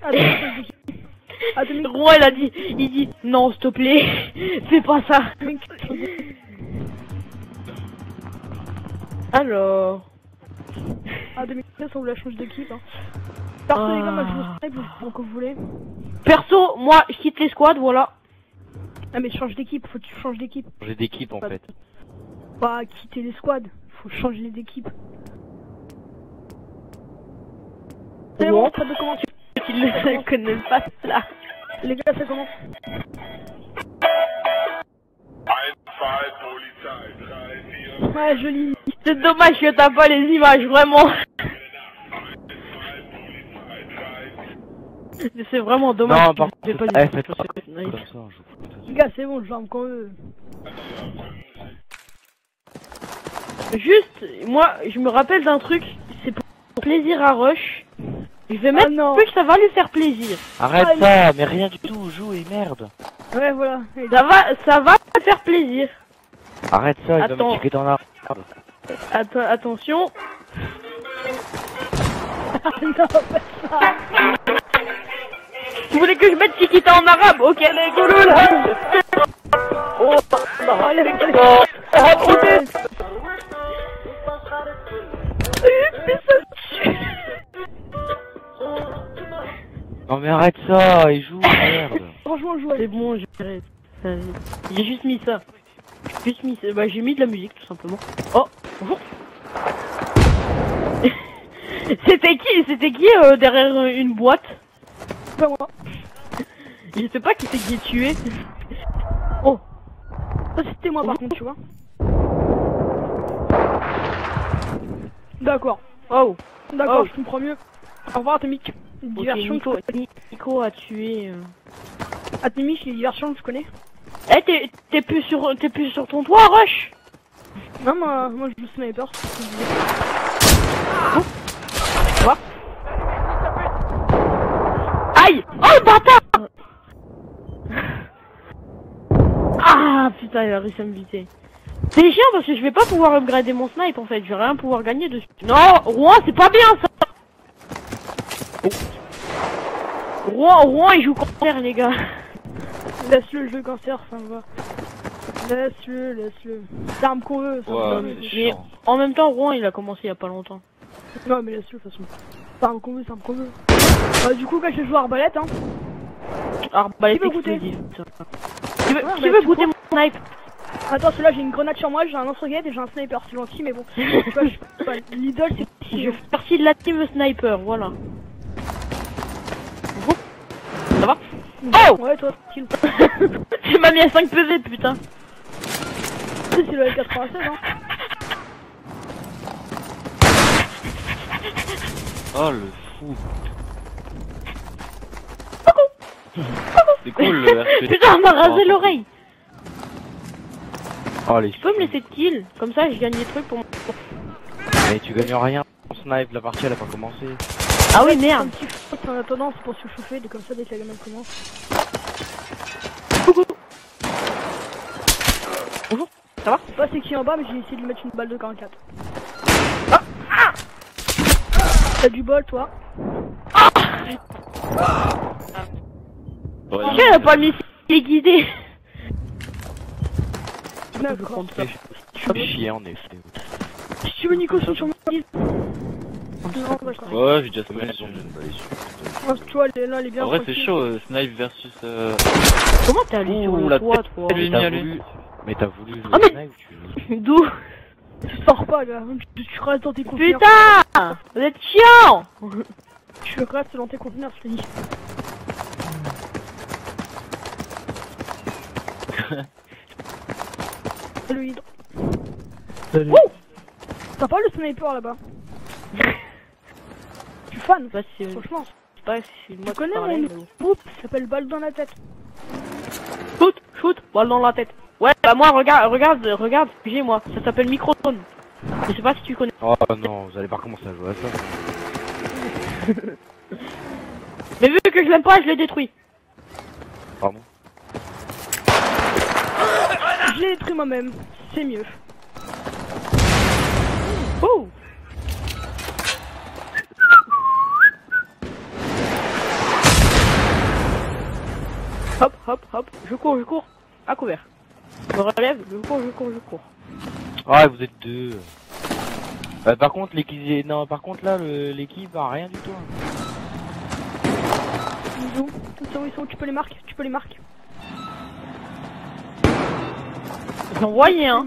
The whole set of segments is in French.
Rouen il a dit, il dit non s'il te plaît, fais pas ça. Alors. Ah 2015 on vous la change d'équipe hein. Perso les gars moi je vous snipe que vous voulez. Perso moi je quitte les squads voilà. Ah mais change d'équipe, faut que tu changes d'équipe. Changer d'équipe en fait. Pas quitter les squads, faut changer d'équipe. C'est bon, ça peut commencer. Tu ne connais pas là. Les gars ça commence. Ouais joli. C'est dommage que t'as pas les images vraiment. C'est vraiment dommage. Non, par contre, faites pas comme ça, les gars, c'est bon, je l'arme quand eux. Juste, moi, je me rappelle d'un truc, c'est pour plaisir à Rush. Je vais mettre un truc, ça va lui faire plaisir. Arrête ça, mais rien du tout, joue et merde. Ouais, voilà. Ça va lui faire plaisir. Arrête ça, il va me tirer dans la... Attention. Non, pas ça. Tu voulais que je mette Chiquita en arabe? Ok, les goulous là. Oh, non, les gars. Non mais arrête ça, il joue, merde. Franchement, joue. C'est bon, j'arrête. J'ai juste mis ça. Bah, j'ai mis de la musique tout simplement. Oh, bonjour. C'était qui derrière une boîte? Pas moi. Je sais pas qui c'est qui est tué. Oh. Ça c'était moi par contre, tu vois. D'accord. Oh. D'accord, je comprends mieux. Au revoir Atomic. Diversion. Nico a tué. Atomic, les diversions, je connais. Eh, t'es plus sur ton toit, Rush. Non, moi je joue sniper. Quoi? Aïe! Oh bâtard! Ah putain, il a réussi à me viter. C'est chiant parce que je vais pas pouvoir upgrader mon snipe en fait, je vais rien pouvoir gagner dessus. Non, Rouen, c'est pas bien ça! Oh. Rouen il joue cancer les gars. Laisse-le jouer cancer, ça me va. Laisse-le. C'est l'arme qu'on veut, ça ouais, mais en même temps, Rouen il a commencé il y a pas longtemps. Non mais laisse-le de toute façon. C'est l'arme qu'on veut. Du coup, quand je joue arbalète, hein. Arbalète explosive. Qui veut goûter mon snipe? Attends, celui-là j'ai une grenade sur moi, j'ai un lance-roquette et j'ai un sniper, c'est gentil, mais bon. L'idole c'est. Je fais partie de la team sniper, voilà. Ça va? Oh! Ouais, toi, kill. Tu m'as mis à 5 PV, putain. C'est le L96, hein. Oh le fou. C'est cool le RP. Putain, on m'a rasé l'oreille. Oh les. Tu peux me laisser de kill? Comme ça, je gagne des trucs pour mon. Mais tu gagnes rien. Ton snipe, la partie elle a pas commencé. Ah oui, merde. On a tendance pour se chauffer, comme ça dès que la gamme commence. Coucou. Bonjour, ça va? Je sais pas c'est qui en bas, mais j'ai essayé de lui mettre une balle de 44. T'as du bol, toi. Ouais, elle a pas mis les guidés. D'accord. Je suis chier en effet. Si tu veux Nico sur mon guide. Non, d'accord. Ouais, j'ai déjà fait ma zone d'une balle. Tu vois, là, elle est bien. En vrai, c'est chaud, Snipe versus. Comment t'es allé sur le toit, toi? Mais t'as voulu jouer Ah, mais... Snipe ou tu veux... D'où? Tu sors pas, là. Tu restes dans tes conteneurs. Putain! Vous êtes chiant! Tu restes dans tes conteneurs, je te dis. Salut, Hydre. Salut. T'as pas le sniper là-bas? Je suis fan, franchement. Je pas si moi connais mon groupe, ça s'appelle balle dans la tête. Shoot, balle dans la tête. Ouais, bah moi regarde ce que j'ai moi, ça s'appelle Microtone. Je sais pas si tu connais. Oh non, vous allez pas commencer à jouer à ça. Mais vu que je l'aime pas, je l'ai détruit. Pardon. Je l'ai détruit moi-même, c'est mieux. Oh. Hop, hop, hop. Je cours. À couvert. Je me relève, je cours. Ah, vous êtes deux. Par contre, l'équipe, non, par contre là, l'équipe a rien du tout. Ils sont où? Tu peux les marquer. J'en voyais un.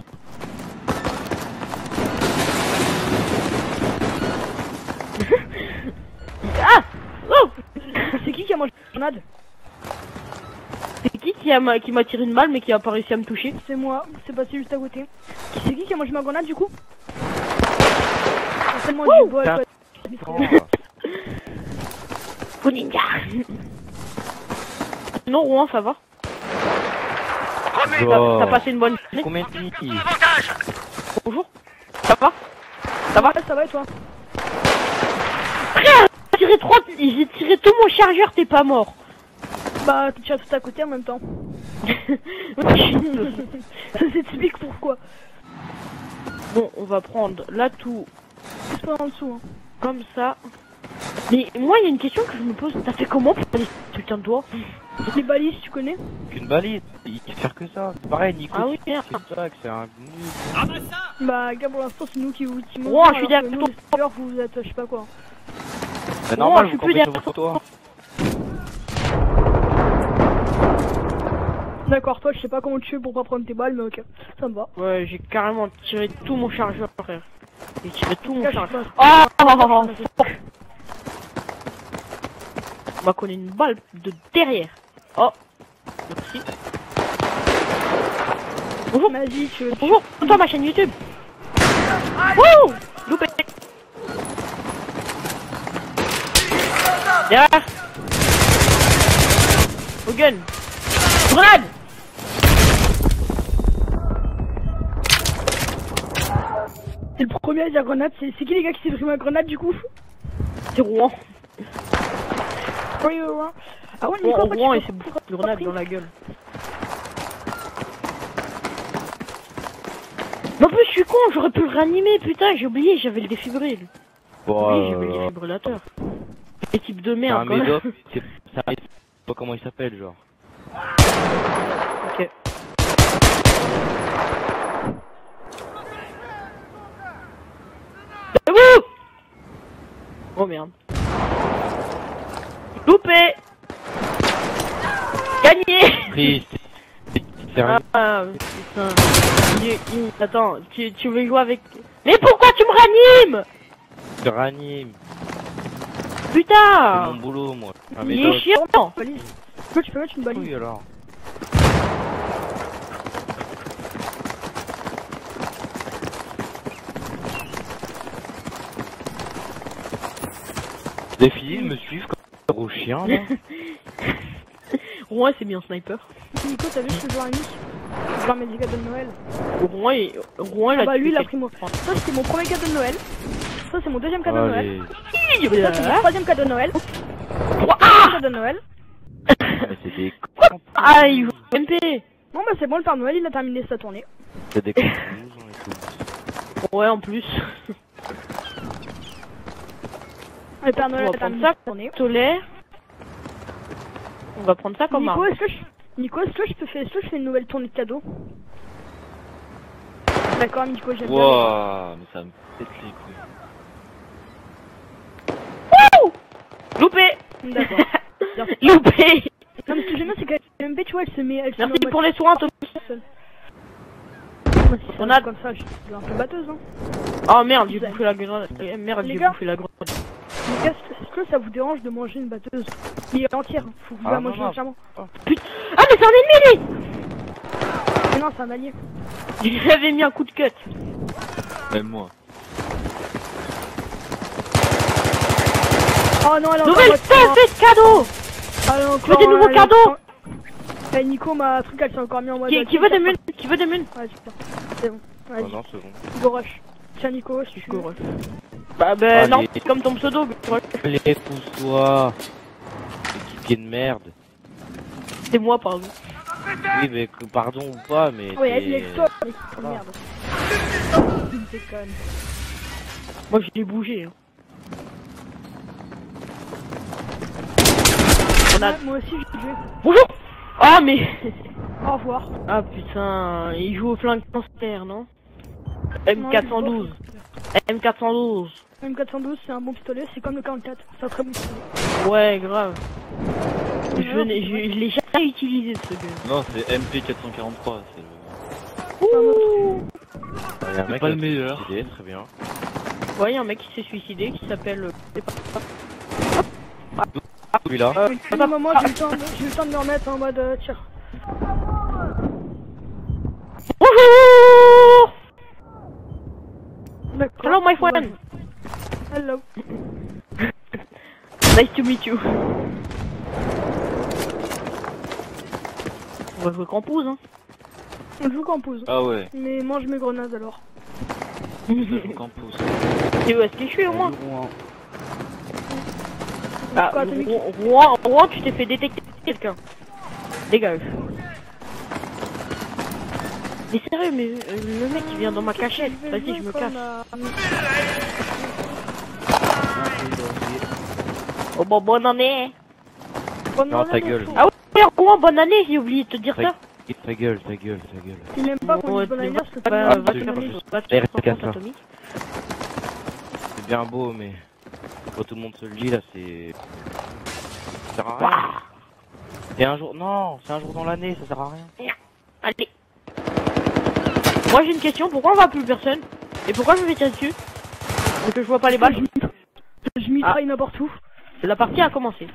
Ah oh. C'est qui a mangé la grenade? C'est qui m'a tiré une balle mais qui a pas réussi à me toucher? C'est moi, c'est passé juste à côté. C'est qui a mangé ma grenade du coup? C'est tellement du bois. Fou ninja. Non, Rouen, ça va? T'as passé une bonne journée? Combien de minutes? Bonjour. Ça va? Ça va? Ça va et toi? Frère, j'ai tiré tout mon chargeur, t'es pas mort. Bah, tu tires tout à côté en même temps. C'est typique pourquoi. Bon, on va prendre là tout. C'est pas en dessous. Hein. Comme ça. Mais moi, il y a une question que je me pose. T'as fait comment pour aller putain de doigt? Les balises, tu connais? Qu'une balise, il peut faire que ça. C'est pareil, Nico. Ah oui, merde. C'est ça, que c'est un nul. Bah, gars, pour l'instant, c'est nous qui vous montons. Bon, je suis derrière toi. Vous êtes, je sais pas quoi. C'est normal, je suis vous plus comptez derrière sur toi. D'accord, toi, je sais pas comment tu fais pour pas prendre tes balles, mais ok, ça me va. Ouais, j'ai carrément tiré tout mon chargeur, frère. J'ai tiré tout mon Cache chargeur. pas. Oh, on m'a collé une balle de derrière. Oh, merci. Bonjour. Vas-y, Bonjour, toi ma chaîne YouTube. Wouh, loupé. Derrière. Au gun. Grenade. C'est le premier à dire grenade. C'est qui les gars qui s'est pris ma grenade du coup? C'est Rouen. Oui, ouais. Ah ouais, Nico, Rouen et c'est bouffé de grenade dans la gueule. En plus, je suis con, j'aurais pu le réanimer, putain, j'ai oublié, j'avais le défibril. Oui, j'avais le défibrillateur. Et type de C'est merde, un quand même. médoc, c'est pas comment il s'appelle, genre. Ok. Debout. Oh merde. Loupé. Gagné. Triste. Sérieux. Ah, putain. Attends, tu veux jouer avec... Mais pourquoi tu me ranimes? Je ranime. C'est Putain. mon boulot, moi. Un Il est médoc. chiant. Balise. Tu peux mettre une balise. Oui, alors. Les filles me suivent comme un gros chien, là. Rouen c'est bien sniper. Nico, t'as vu ce que je leur ai mis? Je leur ai mis des cadeaux de Noël. Rouen il a Bah lui, il a tué pris moi. Ça, c'était mon premier cadeau de Noël. Ça, c'est mon deuxième cadeau de Noël. Allez. Ça, c'est mon troisième cadeau de Noël. Ah, Cadeau de Noël. Mais c'est des cons. ah, il joue MP. Bon, bah c'est bon, le Père Noël, il a terminé sa tournée. C'est des cons. Et tout. Ouais, en plus. Le Père Noël On a va prendre terminé ça. sa tournée. Solaire. On va prendre ça comme Nico, arme. est-ce que je fais une nouvelle tournée de cadeaux? D'accord, Nico, j'aime bien. Wouah, mais ça me pète les couilles. Wouh, loupé. D'accord. Bien. Loupé. Non, mais ce que j'aime bien, c'est qu'elle MP, tu vois, elle se met. Elle se Merci met en pour mode les soins, Thomas. seule. On a- Comme ça, je suis un peu batteuse, hein. Oh merde, j'ai bouffé la grenade. Merde, Les j'ai gars. bouffé la grenade. Les gars, est-ce que ça vous dérange de manger une batteuse? Il est entière, faut que vous Ah, la non, mangez non. entièrement. Ah, mais c'est un ennemi, Mais non, c'est un allié. lui. J'avais mis un coup de cut. Même moi. Oh non, elle a Nouvelle de cadeau. Je Je veux des nouveaux cadeaux. Nico, ma truc, elle s'est encore mis en mode. Qui veut des munes? Qui veut des munes? Ouais, super. C'est bon. Oh Vas-y, non, c'est bon. go rush. Tiens, Nico, si tu Go veux. rush. Bah non, Allez. c'est comme ton pseudo. Go rush. Allez, pousse-toi. Petit pied de merde. C'est moi, pardon. Oui, mais pardon ou pas, mais. Ouais, c'est- laisse-toi. Voilà. Merde. C'est con. Moi, j'ai bougé. Hein. On a... Ouais, moi aussi, j'ai joué. Bonjour. Ah mais... Au revoir. Ah putain, il joue au flingue cancer, non? Non, M412. M412. M412 c'est un bon pistolet, c'est comme le 44, c'est un très bon pistolet. Ouais, grave. Je l'ai jamais utilisé ce gun. Non, c'est MP443, c'est le... Ouh. Il y a un mec pas qui le a meilleur. suicidé, très bien. Ouais, y a un mec qui s'est suicidé qui s'appelle... Celui-là. À un moment j'ai eu le temps de me remettre en mode tir. Bonjour. D'accord. Hello my friend. Hello. Nice to meet you. On va jouer campus, hein. On joue qu'en pause. Ah ouais, Mais mange mes grenades alors. ça joue qu'en pouce. Et où est-ce que je suis au moins? Ah, Quoi, t'as mis qui Rouen, tu t'es fait détecter quelqu'un. Dégage. Mais sérieux, mais le mec il vient dans ma cachette. Vas-y, je me casse. Oh bon, bonne année. Non, ta gueule. Ah ouais, Rouen, bonne année, j'ai oublié de te dire ça. Ta gueule, ta gueule, ta gueule. Il aime pas qu'on Ouais, dise bonne tu année, c'est vas pas te faire RS4, atomique. C'est bien beau, mais quand tout le monde se le dit là, c'est... Ça sert à rien. Waouh. C'est un jour... Non, c'est un jour dans l'année, ça sert à rien. Allez. Moi j'ai une question, pourquoi on voit plus personne? Et pourquoi je me tiens dessus? Parce que je vois pas les balles. Je mitraille n'importe où. La partie a commencé.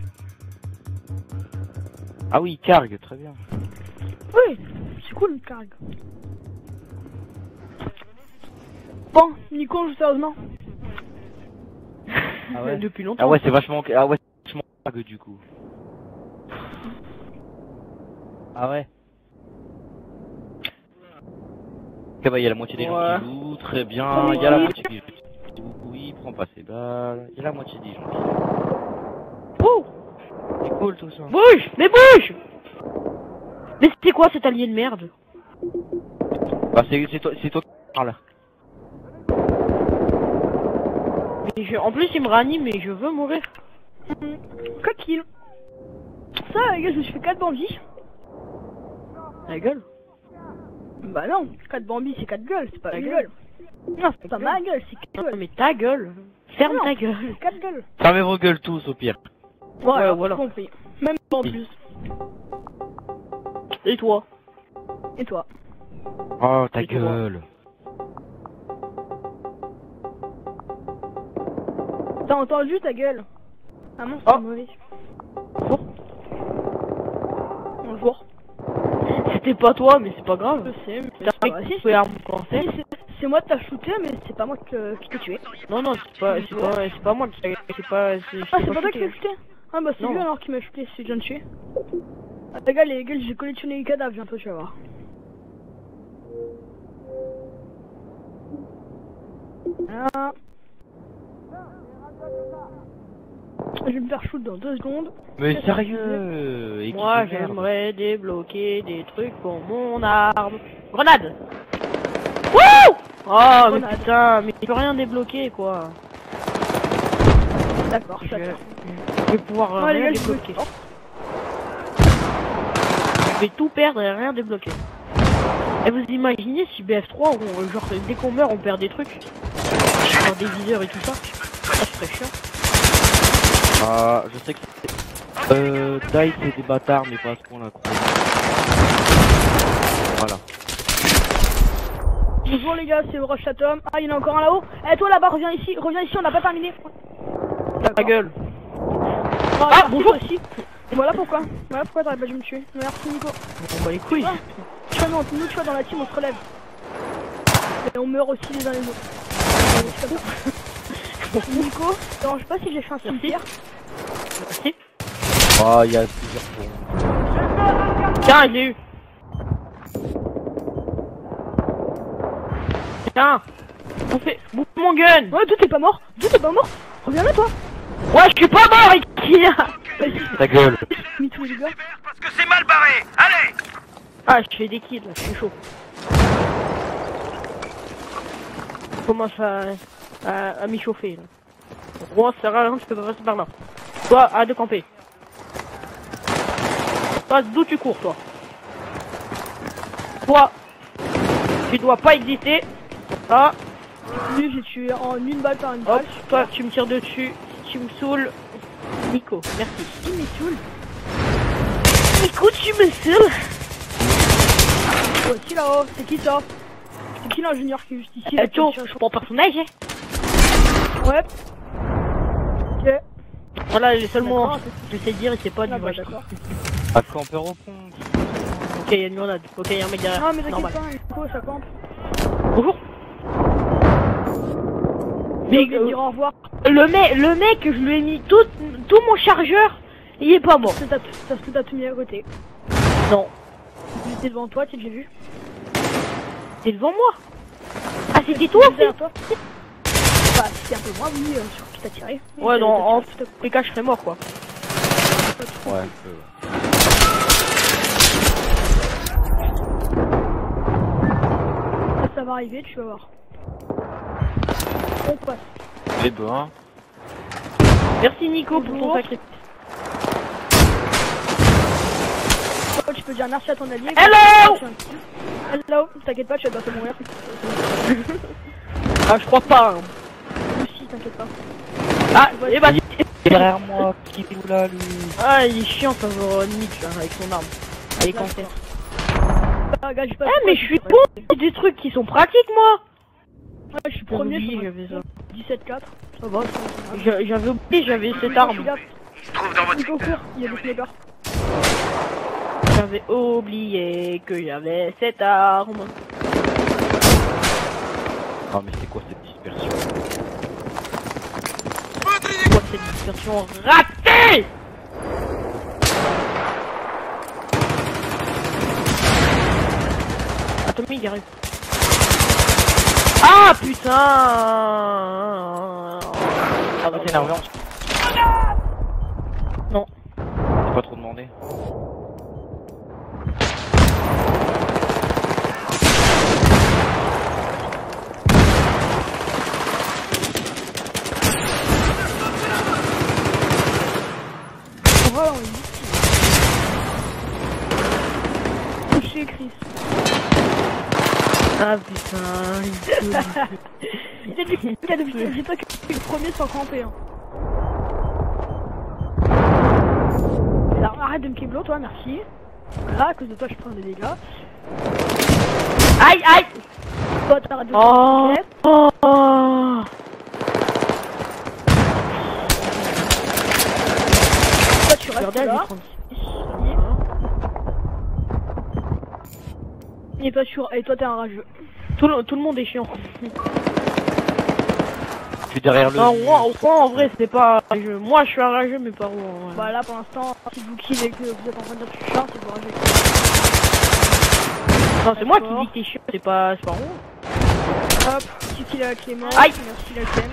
Ah oui, cargue, très bien. Oui, c'est cool le carg. Bon, Nico, on joue sérieusement. Ah ouais. Depuis longtemps. Ah ouais, c'est vachement... Ah ouais, c'est vachement cargue du coup. Ah ouais. Ok, bah il y a la moitié des gens qui jouent, très bien. Il y a la moitié qui joue, oui, prends pas ses balles. Il y a la moitié des gens qui jouent. Oh, C'est cool tout ça. bouge. Mais bouge. Mais c'était quoi cet allié de merde? Bah c'est toi qui parles. Mais en plus il me réanime et je veux mourir. Coquille. Ça, les gars, je me suis fait 4 bandits. La gueule. Bah non, 4 bambis c'est 4 gueules, c'est pas Ta une gueule. gueule. Non, c'est pas ma gueule, c'est 4 Non gueules. mais ta gueule. Ferme Non, ta gueule. c'est 4 gueules. Fermez vos gueules tous au pire. Voilà, voilà. compris. Même en plus. Et toi? Et toi? Oh ta Et toi gueule. T'as entendu ta gueule? Ah non, c'est Oh. mauvais. Bonjour. Bonjour. C'était pas toi mais c'est pas grave. Je sais, mais T'as c'est pas fait grave. que Si, tu arme cancer. c'est moi qui t'as shooté, mais c'est pas moi qui t'ai tué. Non non c'est pas moi qui c'est pas Ah, c'est pas toi qui m'as shooté? Ah bah c'est Non. lui alors qui m'a shooté, c'est John tué. Ah les gars, j'ai collectionné les cadavres bientôt, tu vas voir. Ah. Je vais me faire shoot dans 2 secondes. Mais sérieux. équipe Moi de merde. j'aimerais débloquer des trucs pour mon arme. Grenade. Wouh. Oh mais Grenade. putain, mais je peux rien débloquer quoi. D'accord, Je ça vais pouvoir Ouais, les rien gars, je débloquer. Je vais tout perdre et rien débloquer. Et vous imaginez si BF3, genre dès qu'on meurt on perd des trucs, genre des viseurs et tout ça. Ça serait chiant. Ah, je sais que Dice c'est des bâtards mais pas à ce point là. Voilà. Bonjour les gars, c'est Rush Atom. Ah, il y en a encore un là-haut. Eh, toi là-bas, reviens ici, on n'a pas terminé. Ta gueule. Ah, bonjour. Aussi. Voilà pourquoi t'aurais pas dû me tuer. Merci Nico. On bat les couilles. Ah. Tu vois, non, nous, tu vois, dans la team, on se relève. Et on meurt aussi les uns les autres. Nico, ça dérange pas si j'ai fait un cimetière? Merci. Oh, il y a plusieurs ponts. Tiens, il l'ai eu. Tiens. Bouffe mon gun. Ouais, toi t'es pas mort. Reviens là, toi. Ouais, je suis pas mort, Ikea. Vas-y, Ta gueule. mis tous les gars. Parce que c'est mal barré. Allez. Ah, je fais des kills, là, je suis chaud. Je commence à m'échauffer, là. Bon, ça sert à rien, je peux pas passer par là. Toi, arrête de camper. Toi, d'où tu cours, toi? Toi, tu dois pas exister. Ah, Lui, j'ai tué en une balle par une hop, balle. toi, tu me tires dessus. Tu me saoules. Nico, merci. Qui me saoule? Nico, tu me saoules. Oh, qui là-haut? C'est qui ça? C'est qui l'ingénieur qui est juste ici? Tiens, je prends personnage, hein. Ouais. Ok. Voilà, les seuls mots D'accord, que je sais dire, c'est pas Ah du bah vrai. d'accord. À camper au pont. Ok, y'a une grenade. Ok, y'a un mec derrière. Non mais t'inquiète Normal. pas, Nico, ça campe. Bonjour. Mais Mais dire au revoir. le mec, je lui ai mis tout mon chargeur. Il est pas mort. Parce que t'as tout mis à côté. Non. J'étais devant toi, tu l'as vu? T'es devant moi. Ah, c'était toi aussi. Derrière toi? Bah, c'était un peu moi, oui, sur qui t'as tiré. Ouais, non, en T'as tous les cas, je serais mort, quoi. Ouais, Ça va arriver, tu vas voir. On passe. Les bains. Merci Nico pour ton Bonjour. sacrifice. Toi, tu peux dire merci à ton allié. Hello. Hello, t'inquiète pas, tu vas bientôt mourir. Ah, je crois pas. Hein. Aussi, t'inquiète pas. Ah, et bah. derrière moi, qui est où là, lui? Ah, il est chiant, ça vaut Nietzsche, hein, avec son arme. Avec Là, cancer. Ah, gars, j'ai pas. Eh, mais je suis con. C'est des trucs qui sont pratiques, moi. Ouais, je suis premier. J'avais ça. 17-4. Ça va, ça va. J'avais oublié, j'avais cette arme. Il se trouve dans votre Nico, secteur. cours, il y a des snipers. J'avais oublié que j'avais cette arme. Non, mais c'est quoi cette dispersion? Quoi cette dispersion ratée? Atomique arrive. Ah putain. Ah, c'est énervant. Non. C'est pas trop demandé. Voilà, on est touché, Chris. Ah putain. J'ai pas que le premier sans camper. Hein. Alors, arrête de me keblo, toi, merci. Voilà, à cause de toi, je prends des dégâts. Aïe aïe. Toi, t'arrêtes de Oh. me Oh. Toi, tu restes Regardez, là. Et toi, t'es un rageux. Tout le monde est chiant. Je suis derrière le. Non, Rouen, en vrai, c'est pas. Moi, je suis un rageux, mais pas Rouen. Ouais. Bah là, pour l'instant, si vous kill et que vous êtes en train de dire que je suis chiant, c'est pour rageux. Non, c'est moi qui dis que t'es chiant, c'est pas Rouen. Hop, tu kills la Clément. Aïe. Merci la Clem.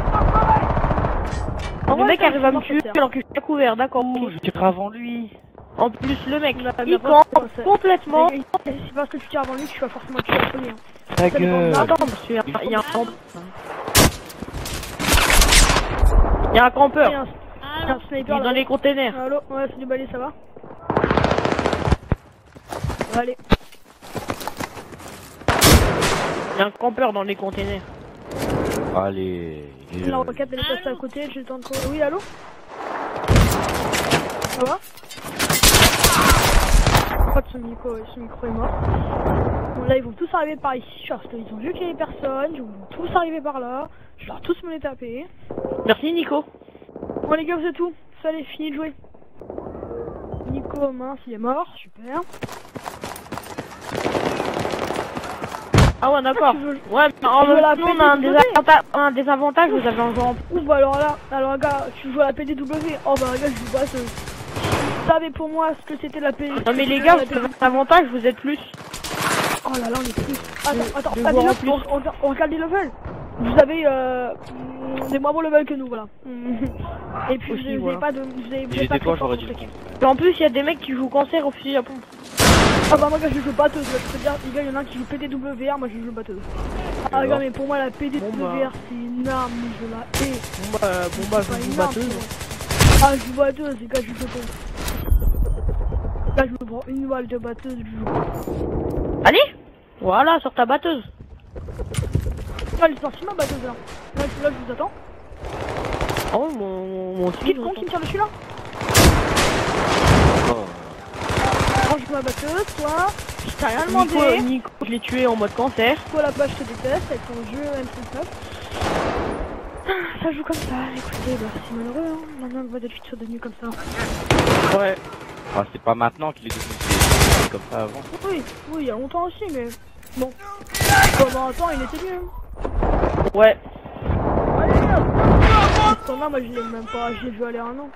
Le mec arrive à me tuer alors que je suis à couvert, d'accord. Je tirerai avant lui. En plus, le mec, Là, il d'abord, campe c'est- complètement. C'est parce que tu tires avant lui que tu vas forcément tuer le premier. Hein. Ta Ça dépend de gueule. là. Attends, parce qu'il y a un campeur. Il y a un campeur. Il y a un Il est sniper dans là. les containers. Allô, ouais, c'est du balai, ça va? Allez. Il y a un campeur dans les containers. Allez. La roquette, elle est passée à côté, j'ai le temps de courir. Oui, allô? Ça va? Je crois que son micro est mort. Bon, là, ils vont tous arriver par ici, parce qu'ils ont vu qu'il y avait personne. Ils vont tous arriver par là. Je vais leur tous me les taper. Merci, Nico. Bon, les gars, c'est tout. Ça, allez, fini de jouer. Nico, mince, il est mort. Super. Ah ouais, d'accord. tu veux- Ouais, mais en tu veux même la temps, on a un PDW? désavantage, vous avez un jeu en Ouh, bah alors gars, tu joues à la PDW. Oh bah gars, je joue pas ce... Vous savez pour moi ce que c'était la PDW. Non mais les gars, vous avez un avantage, vous êtes plus. Oh là là, on est plus. Attends, de ah, voir déjà, en plus. on regarde les levels. Vous avez des moins bons levels que nous, voilà. Et puis Aussi, vous voilà. avez pas de... Vous avez Si pas j'étais très toi, fort j'aurais dans dit votre le équipe. contraire. Et en plus, il y a des mecs qui jouent cancer au fusil à pompe. Ah bah moi gars, je joue batteuse, je peux dire, les gars, il y en a un qui joue PDWR, moi je joue batteuse. Ah Alors gars, mais pour moi la PDWR Bon, bah. c'est une arme, mais je la hais. Bon bah, C'est je pas joue une arme, batteuse. Ah, je joue batteuse, les gars, je joue batteuse. Là, Là, je me prends une balle de batteuse du jour. Allez. Voilà, sur ta batteuse. Ah, elle est sortie ma batteuse là. Là, je vous attends. Oh, mon Qui le con qui me tire dessus là? Range ma batteuse, toi. Je t'ai rien demandé. Nico, je l'ai tué en mode cancer. Toi là-bas, je te déteste avec ton jeu M39. Ça joue comme ça, écoutez, bah, c'est malheureux, hein. Maintenant que votre futur devenu comme ça. Ouais. Ah, c'est pas maintenant qu'il est devenu c'est comme ça avant. Oui, il y a longtemps aussi, mais bon. Pendant un temps, il était mieux. Ouais. Ce temps-là, moi je l'ai même pas, je l'ai vu aller un an.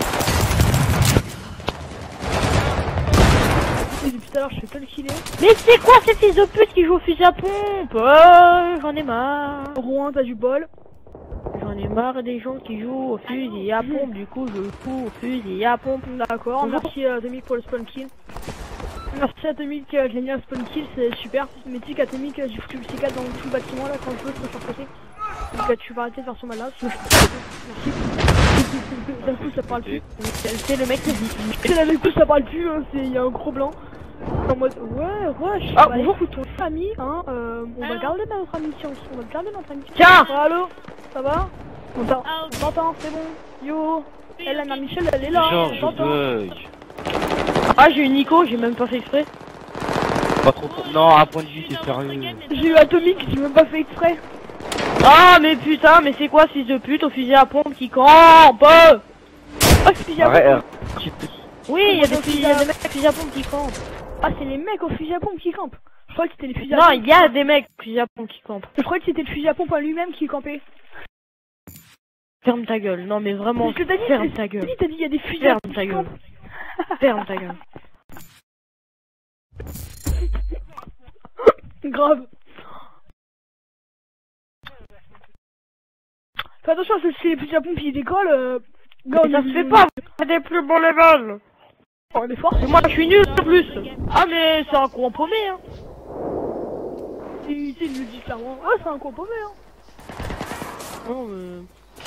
Et depuis tout à l'heure, je fais que le killer. Mais c'est quoi ces fils de pute qui jouent au fusil à pompe? J'en ai marre. Rouen, t'as du bol. J'en ai marre des gens qui jouent au fusil à pompe, du coup je joue au fusil à pompe. D'accord, merci à Atomic pour le spawn kill. Merci à Atomic, je l'ai mis un spawn kill, c'est super. Mais tu sais qu'Atomic, j'ai foutu le C4 dans tout le bâtiment là quand je veux, je peux faire passer. Donc tu vas arrêter de faire son malade. Merci. D'un coup ça parle plus. C'est le mec qui dit. D'un coup ça parle plus, hein, il y a un gros blanc. En mode ouais, wesh, ah, bah, bonjour. écoute ton ami, hein, on va garder notre amitié, on va garder notre amitié. Tiens. Allô, ça va? On t'entend, c'est bon. Yo, elle, Anna Michel, elle est là, Genre, on t'entend. Ah, j'ai eu Nico, j'ai même pas fait exprès. Pas trop. Non, à point de vue, c'est sérieux. J'ai eu Atomic, j'ai même pas fait exprès. Ah, mais putain, mais c'est quoi ce fils de pute au fusil à pompe qui campe? Oh, fusil à pompe. Oui, il y a des mecs au fusil à pompe qui campent. Ah, c'est les mecs au fusil à pompe qui campent. Je crois que c'était les fusils à pompe. Non, il y a des mecs au fusil à pompe qui campent. Je crois que c'était le fusil à pompe à lui-même qui campait. Ferme ta gueule, non mais vraiment, Qu'est-ce que t'as dit? ferme ta gueule. T'as dit, il y a des fusils à Ferme pompe ta qui gueule. campent. Ferme ta gueule. Grave. Fais attention, parce que si les fusils à pompe ils décollent, Mais ça se fait pas, vous des plus bons levels. Oh, mais force. Moi je suis nul en plus. Ah mais c'est un con paumé hein. Il le dit clairement. Ouais, c'est un con paumé, hein. Non mais...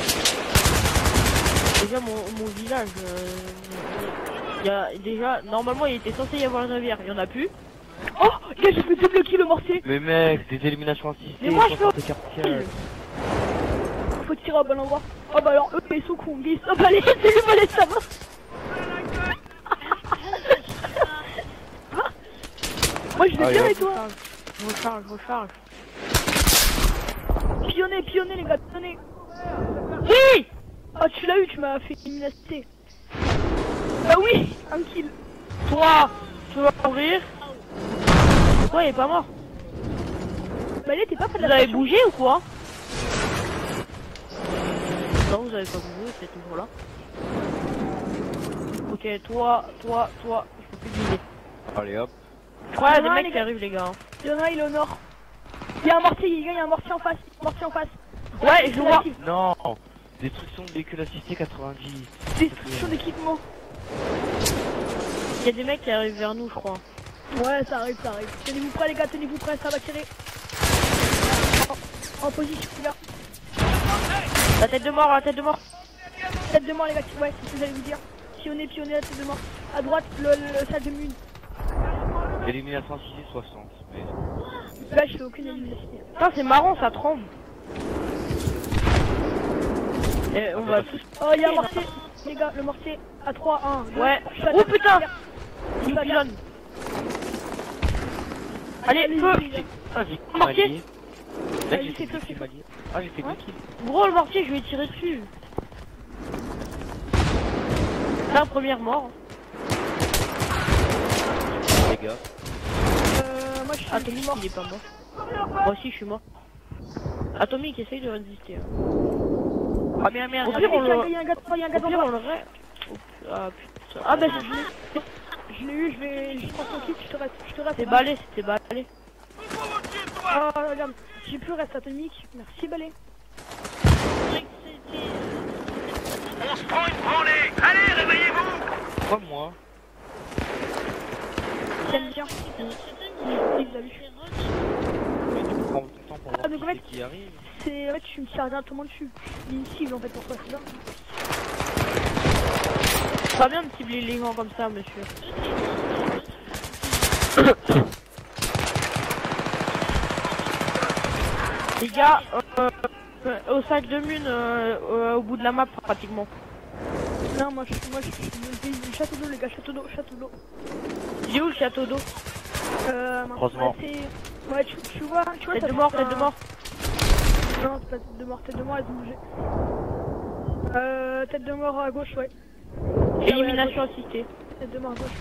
Déjà mon village, il y a déjà... Normalement il était censé y avoir une rivière, il y en a plus. Oh, gars, j'ai fait double kill au mortier. Mais mec, des éliminations assistées. Mais moi, je fais des cartes. Faut tirer au bon endroit. Oh bah alors, eux, ils sont cons. Oh bah allez, c'est lui, allez, ça va. Moi, je vais bien et toi. Je recharge. Pionner, les gars, pionner. Oui. Ah, tu l'as eu, tu m'as fait élimination. Bah oui, un kill. Toi, tu vas mourir. Toi il est pas mort. Bah allez, t'es pas près de Vous la avez station. bougé ou quoi? Non, vous avez pas bougé, c'est toujours là. Ok, toi, je peux plus viser. Allez hop. Je crois qu'il y a Ah, des les mecs qui gars. arrivent les gars. Il y en a, il est au nord. Il y a un mortier, les gars, il y a un mortier en face. Ouais, je vois. Non. Destruction de véhicules assistés 90. Destruction d'équipement. Il y a des mecs qui arrivent vers nous, je crois. Ouais, ça arrive. Tenez-vous prêts, les gars, tenez-vous prêts, ça va tirer. En position, les gars. La tête de mort. Tête de mort, les gars, ouais, c'est ce que j'allais vous dire. Pionner, la tête de mort. À droite, le salle de mune. Élimination assistée 60. Mais... Là, je fais aucune élimination. Putain, c'est marrant, ça tremble. Et on va tous... Oh, il y a un mortier. Les gars, le mortier à 3, 1, 2. Ouais. Oh putain. Il nous Ça pilonne. Allez, feu. Ah, j'ai Mortier. Mec, Vas-y, j'ai fait c'est 2 feu, kills, c'est Mali. Ah, j'ai fait 2 kills. Gros, le mortier, je vais tirer dessus. Là, première mort. Les gars. Moi, je suis Atomic, mort. il est pas mort. Moi aussi, je suis mort. Atomic, essaye de résister. Hein. Ah merde. Au pire, il y a un gars Au pire, devant on moi. l'aurait... Ah putain. Ah bah Je l'ai eu, je prends son kill, je te reste. c'était balai, c'était balai. Ah, regarde, j'ai plus reste atomique. Merci, balai. On se prend une branlée. Allez, réveillez-vous. Pourquoi moi? J'aime bien. Il l'a vu. Mais tu prends ton temps pour voir donc, en qui fait, c'est qui arrive. C'est. En fait, tu me tires directement dessus. Il y a une cible en fait pour toi, c'est ça. pas bien de cibler les gens comme ça, monsieur. Les gars, au sac de mine, au bout de la map pratiquement. Non, moi je suis du château d'eau, les gars, château d'eau. Il est où le château d'eau? Croisement. Ouais, tu vois, Tête ça de mort, fait tête de mort. Non, c'est pas tête de mort, elles ont bougé. Tête de mort à gauche, ouais. Élimination assistée. Tête de mort à gauche.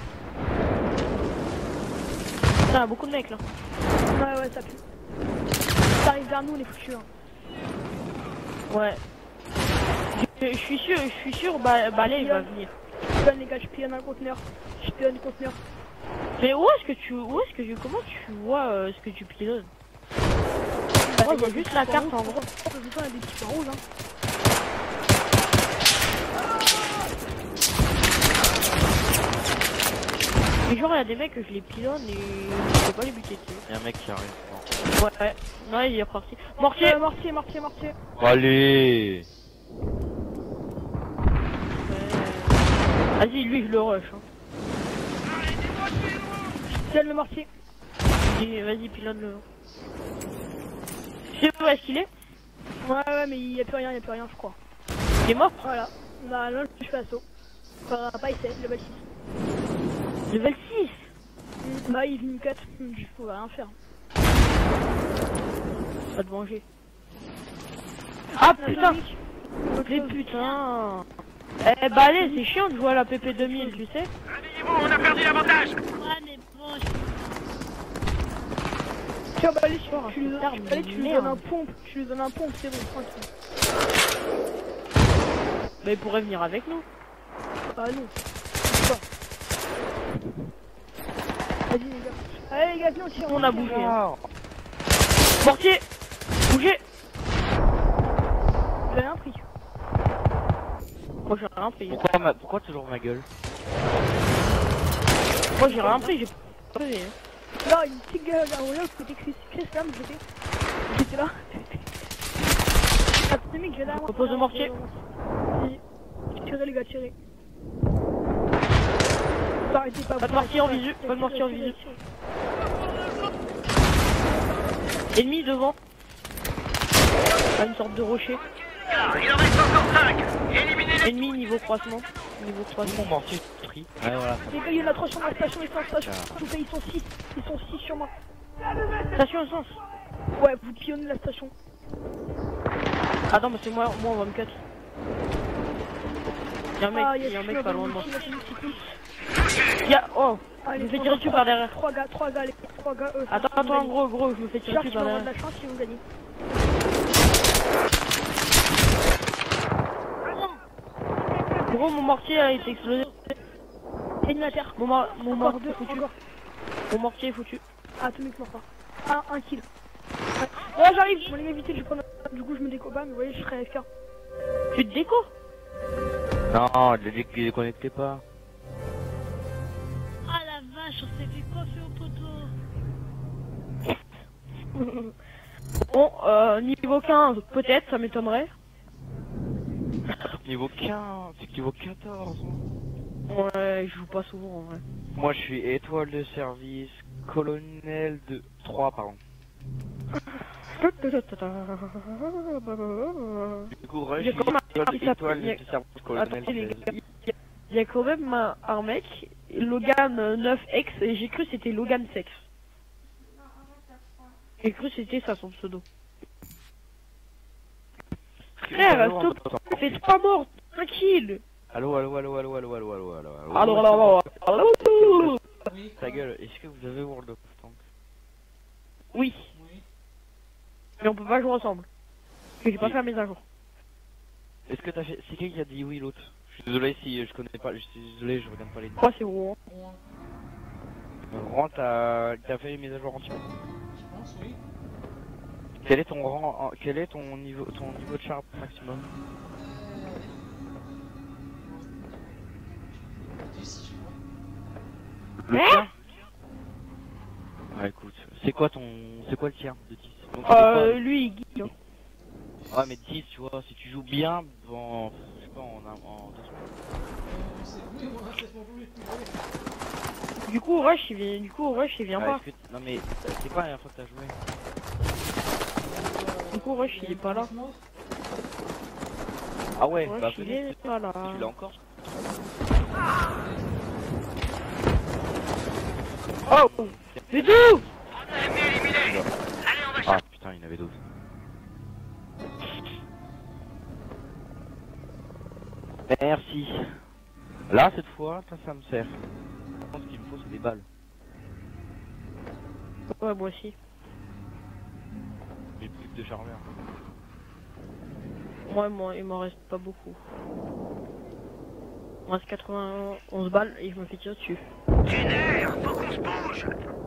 Putain, beaucoup de mecs là. Ouais, ça pue. Ça arrive vers nous, on est foutus. Hein. Ouais. Je suis sûr, Balai il va venir. Je pionne les gars, je pionne un conteneur. Mais comment tu vois ce que tu pilotes? Moi je vois juste la carte en gros. Il y a des petits points rouges, hein. Mais genre il y a des mecs que je les pilonne et je peux pas les buter dessus. Y'a un mec qui arrive. Ouais. Ouais, il est reparti. Mortier. Mortier. Allez. Vas-y, lui je le rush. Hein. Tiens le mortier. Vas-y, pilonne-le. Je sais pas où est-ce qu'il est. Ouais, mais il y a plus rien, je crois. Il est mort. Voilà. Bah là, je fais assaut. Enfin, pas essayer, level 6. Level 6. Bah, il vient 4. Je peux rien faire. Va te venger. Ah putain. Mais putain. Eh bah allez, c'est chiant de jouer à la PP2000, tu sais. Réveillez-vous, on a perdu l'avantage. Tiens, bah allez, tu lui donnes un pompe, c'est bon, tranquille. Mais il pourrait venir avec nous. Ah non. Vas-y les gars. Allez les gars, viens, tire. On a bougé. Hein. Mortier. Bougez. J'ai rien pris. Moi j'ai rien pris. Pourquoi toujours ma gueule? Moi j'ai rien pris, j'ai pas pris. Hein. Là, une petite gueule là, où c'était écrit Chris j'étais là. Attends, mec, j'ai là. Propose de mortier. Tirez les gars, tirez. Pas de mortier en visu, pas de mortier en visu. Ennemi devant. Pas une sorte de rocher. Il en reste encore 5. Éliminez-les. Ennemi niveau croissement. Niveau croissement. Mon mortier tri. Ouais, voilà. Les gars, il y en a 3 sur ma station, ils sont en station. Ils sont 6. Ils sont 6 sur moi. Station au sens. Ouais, vous pionnez la station. Attends, mais c'est moi on va me cut. Y'a un mec, pas loin de moi. Oh, je me fais tirer dessus par derrière. 3 gars, les 3 gars. Attends, gros, je me fais tirer dessus par derrière. de la chance si vous gagnez. Gros, mon mortier a été explosé. Ennemi à terre. Mon mortier est foutu. Mon mortier est foutu. Ah, tout le mec mort pas. Un kill. Ouais. Oh, j'arrive. Je voulais m'éviter, du coup je me déco pas, mais vous voyez, je serai AFK. Tu te déco? Non, il a dit qu'il déconnectait pas. Ah la vache, on s'est fait coiffer au poteau. Bon, niveau 15, peut-être, ça m'étonnerait. Niveau 15, c'est que niveau 14. Ouais, je joue pas souvent en vrai. Moi je suis étoile de service, colonel de 3 pardon. Du coup, rush, J'ai quand même étoile de service, colonel. Attendez les gars, il y a quand même un mec, Logan 9X, et j'ai cru que c'était Logan Sex. J'ai cru que c'était ça son pseudo. Frère, stop, fais 3 morts, tranquille. Allô. Ta gueule, est-ce que vous avez World of Tanks? Oui. Mais on peut pas jouer ensemble. Parce que j'ai pas fait la mise à jour. Est-ce que t'as fait... C'est qui a dit oui l'autre? Je suis désolé si je connais pas, je suis désolé, je regarde pas les deux. Moi c'est Rouen. Rang, t'as fait une mise à jour entière? Je pense, oui. Quel est ton rang, quel est ton niveau de charme maximum? 10, je crois. Le tien? Ouais, écoute, c'est quoi le tien de 10? Donc, Lui il guide. Hein. Ouais, mais 10, tu vois, si tu joues bien, bon, je sais pas, en 2 semaines. C'est Oui, moi, c'est mon double plus gros. Du coup, Rush, il vient pas. Non mais c'est pas la dernière fois que t'as joué. Du coup, Rush, il est pas là. Ah ouais, Rush, bah il peut-être est pas là. tu l'as encore. Oh! C'est tout! Ennemi éliminé. Allez, on va Ah putain, il y en avait d'autres. Merci. Là, cette fois, ça me sert. Je pense qu'il me faut, c'est des balles. Ouais, moi aussi. J'ai plus de chargeur. Moi, il m'en reste pas beaucoup. Il me reste 91 balles et je me fais tirer dessus. Génère, faut qu'on se bouge.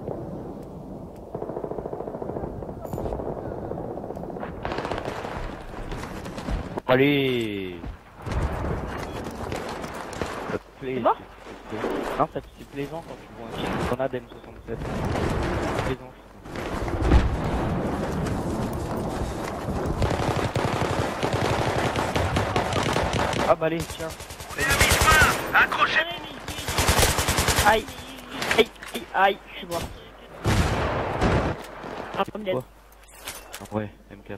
Allez. Ça te plaît. C'est mort Non, c'est plaisant quand tu vois un film. Grenade M67. C'est plaisant. Ah bah allez, tiens. C'est le mi-chemin. Accrochez. Aïe! Aïe! Aïe! Aïe! Je suis mort. Ah, comme dead. Quoi Ouais, M4.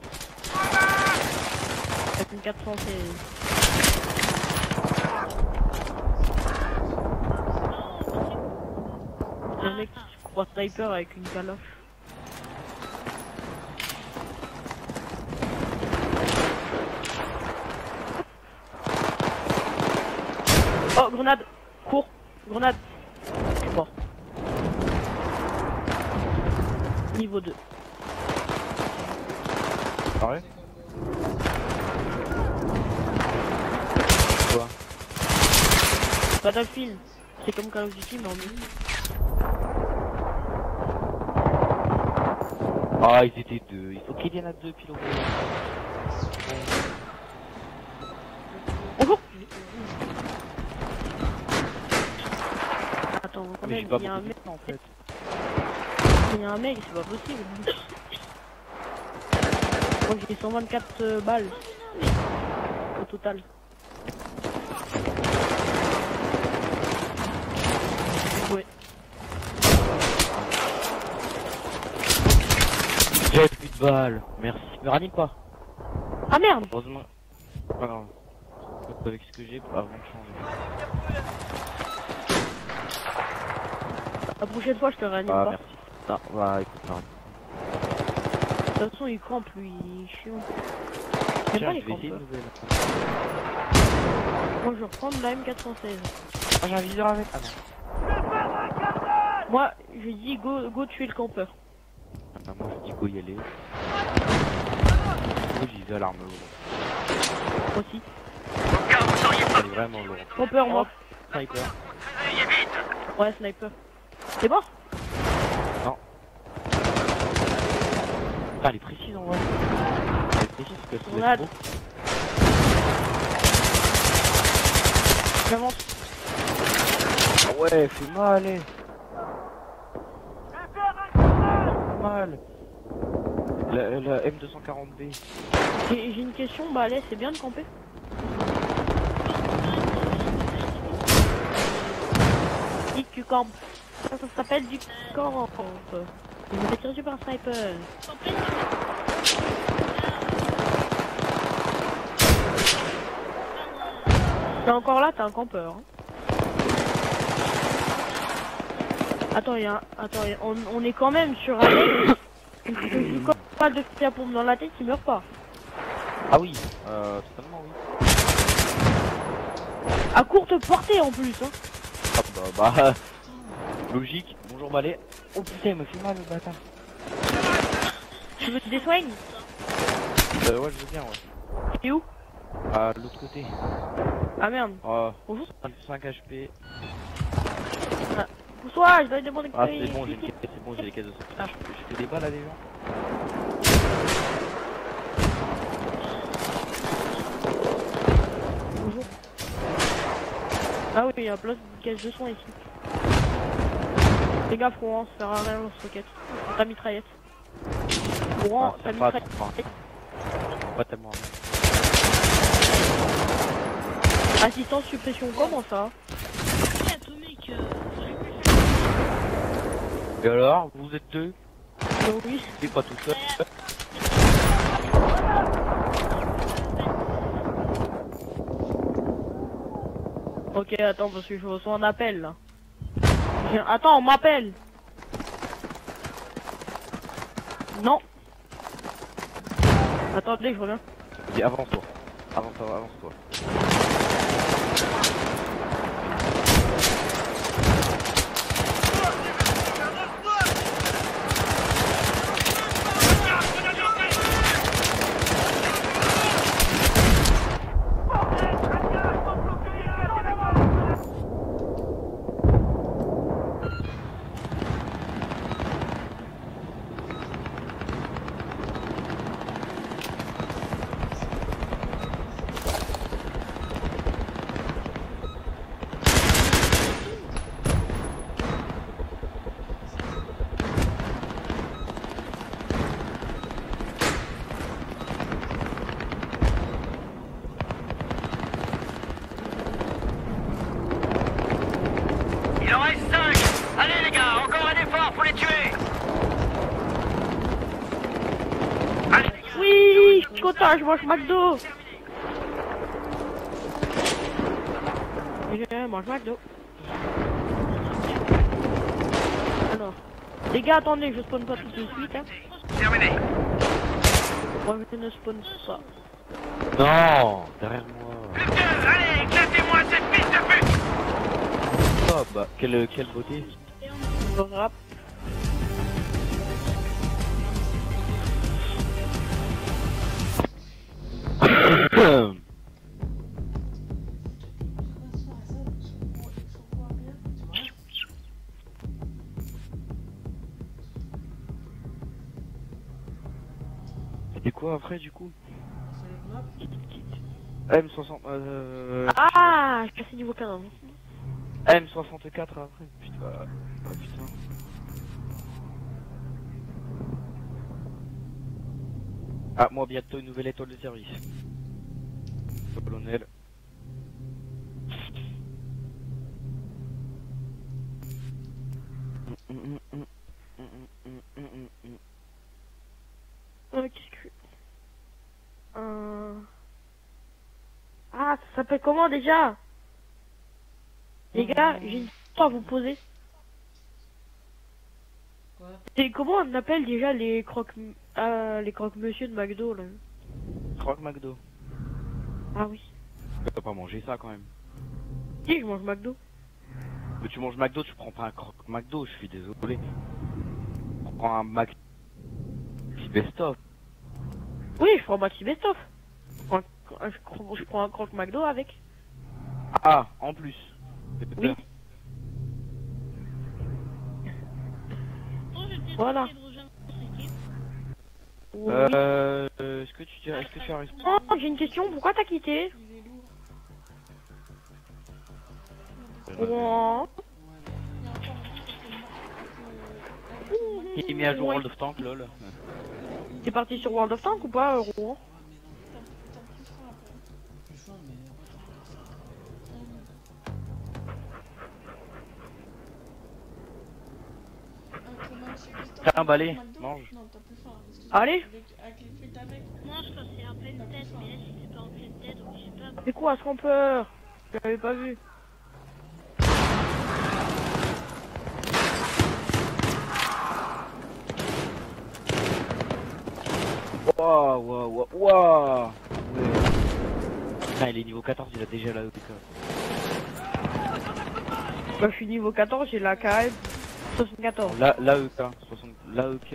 Avec une 416. Le mec qui se croit sniper avec une caloche. Oh, grenade! Cours! Grenade! Je suis mort. Niveau 2. Pareil. Quoi Battlefield. C'est comme Call of Duty mais en mieux. Ah, ils étaient deux. Il faut qu'il y en a deux pilotes. Bonjour! Attends, quand Mais même, j'ai pas il y a un beaucoup mec de temps, en fait. Il y a un mec, c'est pas possible. Moi j'ai 124 balles au total. Ouais. J'ai plus de balles. Merci. Me ranime pas. Ah merde! Heureusement. Ah non. Avec ce que j'ai avant de changer. La prochaine fois je te réanime Ah pas. merci. Non, bah écoute, non. De toute façon il crampe lui, il est chiant. J'aime Tiens, pas les je vais essayer une crampes. nouvelle. Moi je vais reprendre la M416. Ah, j'ai un viseur avec. Ah non. Moi je dis go tuer le campeur. Ah, moi je dis go y aller. Moi j'y vais à l'arme lourde. Moi aussi. Au cas où vous seriez pas Elle est vraiment lourde. Campeur moi. Sniper. réveillez vite. Ouais sniper. C'est mort? Non. Putain, elle est précise en vrai. Elle est précise parce que Grenade. c'est trop. J'avance. Ah ouais, fait mal, eh. Mal. La M240B. J'ai une question, bah allez, c'est bien de camper? Dis que tu campes. Ça s'appelle du camp. Je me fais tirer dessus par un sniper. T'es encore là, t'es un campeur. Hein. Attends, on est quand même sur un mec. Il joue pas de la pompe dans la tête, il meurt pas. Ah oui, totalement oui. À courte portée en plus. Hein. Ah bah, logique. Bonjour balai. Oh putain, il me fait mal le bâtard. Tu veux des soignes? Ouais, je veux bien, ouais. Et où? À l'autre côté. Ah merde. Bonjour. 5 HP. Pousse-toi, je dois lui demander Ah c'est bon, j'ai les caisses de sauvetage. Ah. J'ai fait des balles à des gens. Bonjour. Ah oui, il y a plein de caisses de soins ici. Fais gaffe, Rouen, ça sert à rien lance-roquette. Ta mitraillette. Rouen, ta mitraillette. Pas tellement. Assistance suppression, comment ça? Et alors, vous êtes deux? Oui. C'est pas tout seul. Ok, attends, parce que je reçois un appel là. Attends, on m'appelle. Non. Attendez, je reviens. Vas-y, avance-toi. Avance-toi, avance-toi. Il en reste 5. Allez les gars, encore un effort, faut les tuer. Allez. Oui, je suis content, je mange McDo. Je mange McDo. Alors, les gars, attendez, je spawn pas tout de suite. Hein. Terminé. Moi, je ne spawn pas. Non, derrière moi. Plus que deux, allez, éclatez-moi cette piste de pute. Oh bah, quelle beauté. Rap. C'était quoi après du coup? M60 Ah, je passé niveau 15. M64 après. Putain. Oh, putain. Ah, moi bientôt une nouvelle étoile de service. Colonel. Qu'est-ce que... Ah, ça s'appelle comment déjà? Les gars, j'ai une question à vous poser. Quoi? C'est comment on appelle déjà les croque-monsieur de McDo là? Croque McDo. Ah oui. Tu peux pas manger ça quand même. Si, je mange McDo. Mais tu manges McDo, tu prends pas un croque McDo, je suis désolé. On prend un Mac best-of. Oui, je prends Maxi Best of. Je prends un croque McDo avec. Ah, en plus. Oui. Oh, je t'ai Voilà. demandé de rejoindre cette équipe. Oui. Est-ce que tu dirais, est-ce que tu as raison? Oh, j'ai une question, pourquoi t'as quitté? Oh. Il est mis à jour World of Tanks, lol. T'es parti sur World of Tanks ou pas, Rouen? T'as un balai, mange. Allez. Moi, je pensais un pleine tête, mais là, c'était pas en pleine tête, donc j'ai pas. C'est quoi ce qu'on peut? Je l'avais pas vu. Waouh, waouh, waouh. Putain, il est niveau 14, il a déjà la EPK. Bah, je suis niveau 14, j'ai la KM 74. L'AEK, 60... L'AEK,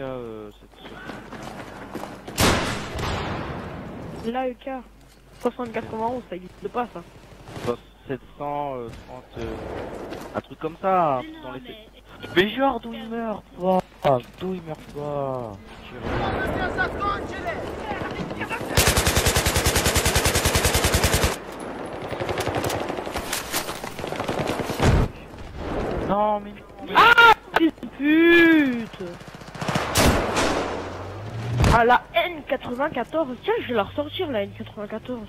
L'AEK 6091, ça existe pas ça. 730, un truc comme ça, hein, Mais dans non, les... mais. Mais genre, d'où il meurt pas? D'où il meurt pas? Non, mais... Ah, fils de pute! Ah, la N94, tiens, je vais la ressortir la N94.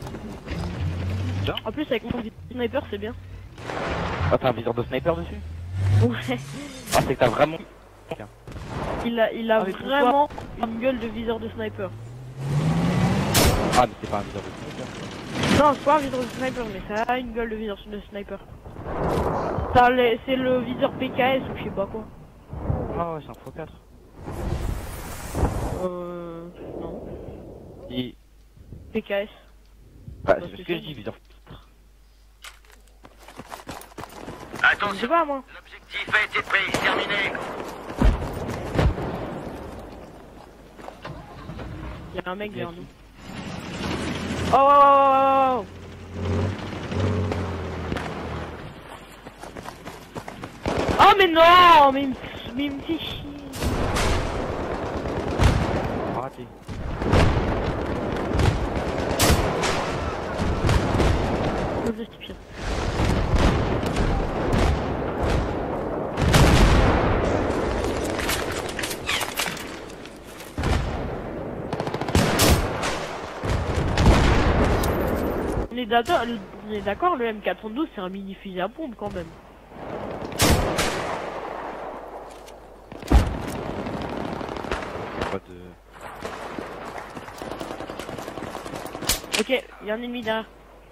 Tiens. En plus, avec mon sniper, c'est bien. Ah, t'as un viseur de sniper dessus? Ouais. Ah, c'est que t'as vraiment... Il a Ah, mais vraiment une gueule de viseur de sniper. Ah, mais c'est pas un viseur de sniper. Non, c'est pas un viseur de sniper, mais ça a une gueule de viseur de sniper. C'est le viseur PKS ou je sais pas quoi. Ah ouais, c'est un x4. Non. Et... PKS. Bah, c'est ce que je dis, viseur. Je sais Attention, pas moi. l'objectif a été pris, terminé. Il y a un mec derrière Yes. nous. Oh, oh, oh, oh, oh. Oh mais non, mais il me fait chier. Raté. Je veux ce pire. On est d'accord, le M412 c'est un mini fusil à pompe quand même. Pas de... Ok, il y a un ennemi derrière.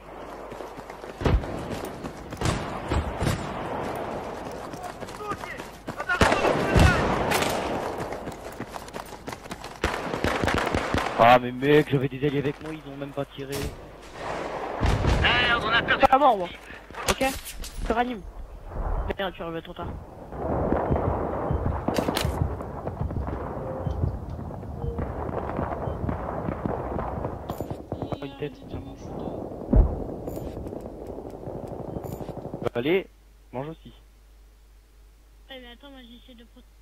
Ah, mais mec, j'avais des alliés avec moi, ils ont même pas tiré. Merde, on a perdu. Pas mort moi. Ok, je te ranime. Merde, tu arrives trop tard. Une tête, tiens. Allez, mange aussi. Ouais, mais attends, moi j'essaie de protéger.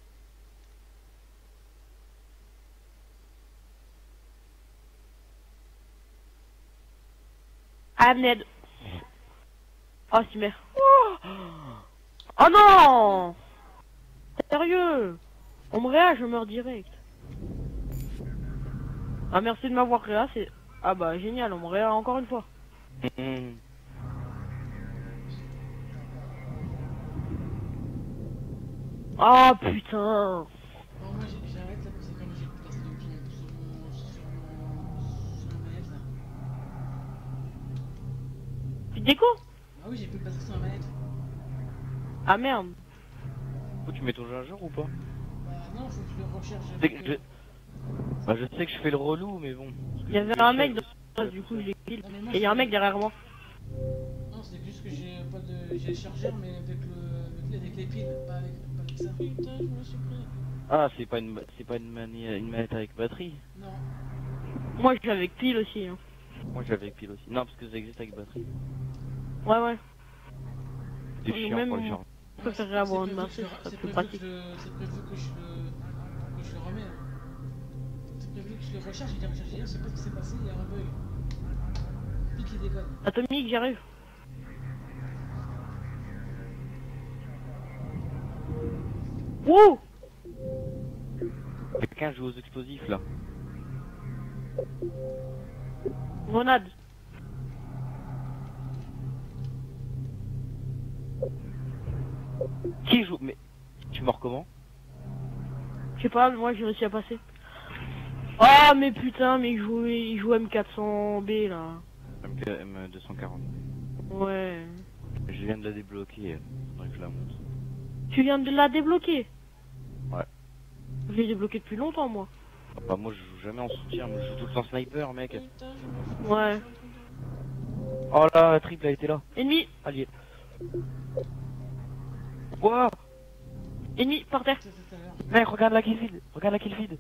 Ah, Ned. Oh, si merde. Oh non! Sérieux? On me réa, je meurs direct. Ah, merci de m'avoir réa, c'est... Ah bah, génial, on me réa encore une fois. Oh, putain! Bon, moi j'arrête là parce que comme j'ai plus passé de ping sur ma manette là. Tu déco? Ah oui, j'ai plus passé sur la manette. Ah merde. Oh, tu mets ton jeu à jour ou pas? Bah non, faut que je le recharge. Bah, je sais que je fais le relou, mais bon. Il y avait un mec dans... Du coup, je l'ai kill. Et il y a un mec derrière moi. Non, c'est juste que j'ai pas de. J'ai le chargeur, mais avec les piles, pas avec ça. Putain, je me suis pris. Ah, c'est pas une manette avec batterie. Non. Moi, je suis avec pile aussi. Hein. Moi, j'avais avec pile aussi. Non, parce que ça existe avec batterie. Ouais, ouais. C'est Ou chiant même- pour le genre. Je préférerais avoir une main, C'est ce serait prévu plus que pratique. c'est prévu que je le remets. C'est prévu que je le recharge, il est rechargé hier, je sais pas ce qui s'est passé, il y a un bug. Puis qu'il déconne. Atomique, j'arrive. Wouh! Quelqu'un joue aux explosifs là. Grenade. Qui joue? Mais tu mords comment? Je sais pas, moi j'ai réussi à passer. Ah mais putain, mais il joue M400B là. M240. Ouais. Je viens de la débloquer. Faudrait que je la monte. Tu viens de la débloquer? Ouais. Je l'ai débloqué depuis longtemps moi. Ah bah moi je joue jamais en soutien, moi je joue tout le temps sniper mec. Putain, je me suis Ouais. Oh là, la triple a été là. Ennemi, Allié. Quoi? ennemi, par terre. C'est tout à l'heure. Mec, regarde la kill feed. Regarde la kill feed.